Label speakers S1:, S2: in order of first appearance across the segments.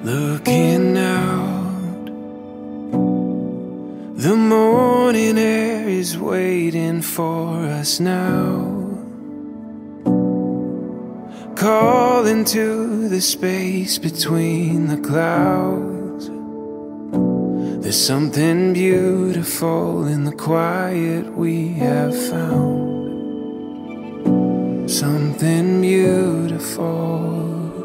S1: Looking out, the morning air is waiting for us now, calling to the space between the clouds. There's something beautiful in the quiet we have found. Something beautiful.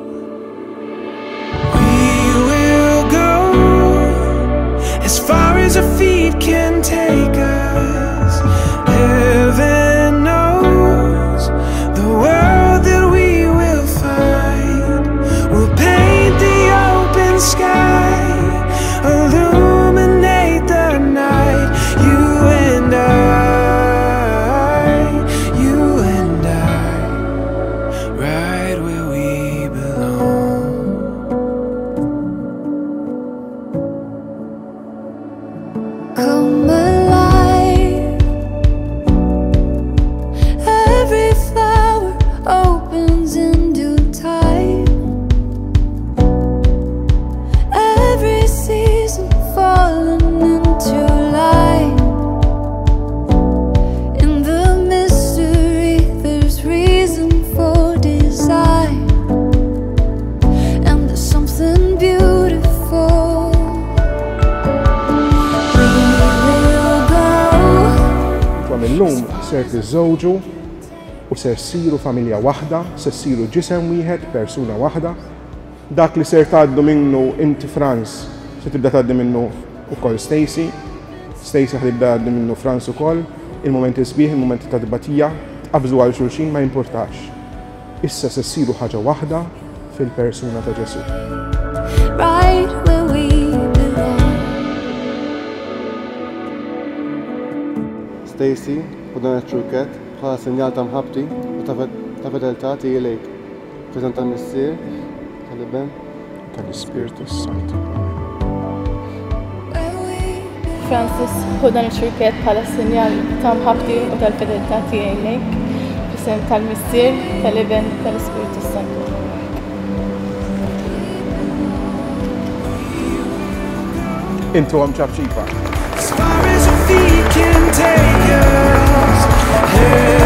S1: As far as our feet can take us, heaven knows the world that we will find. We'll paint the open sky, illuminate the night. You and I, right where we belong.
S2: Come alive. Every flower opens in due time. Every season falling into light. In the mystery there's reason for design. And there's something beautiful.
S3: Illum ser tiżżewġu u ser siru familja waħda, ser siru ġisem wieħed, persuna waħda. Dak li ser tgħaddu minnu inti Frans, se tibda tgħaddi minnu wkoll Stacey. Stacey ħtibda tgħaddi minnu Frans ukoll. Il-momenti sbieħ, il-momenti ta' tbatija, tqabżu għal xulxin ma jimpurtax. Issa se ssiru ħaġa waħda fil-persuna ta' Ġesu.
S2: Right where we belong.
S4: Stacey, u dan iċ-ċurket bħala sinjal ta' mħabbti u ta' fedeltà tiegħi lejk. Preżent tal-Missier, tal-Iben,
S3: tal-Ispiritu Santu.
S5: Francis, u dan iċ-ċurket bħala sinjal ta' mħabbti u tal-fedeltà tiegħi lejk. Preżent tal-Missier, tal-Iben, tal-Ispiritu Santu.
S3: Intu għam ċabċipa.
S1: As far as our feet can take us,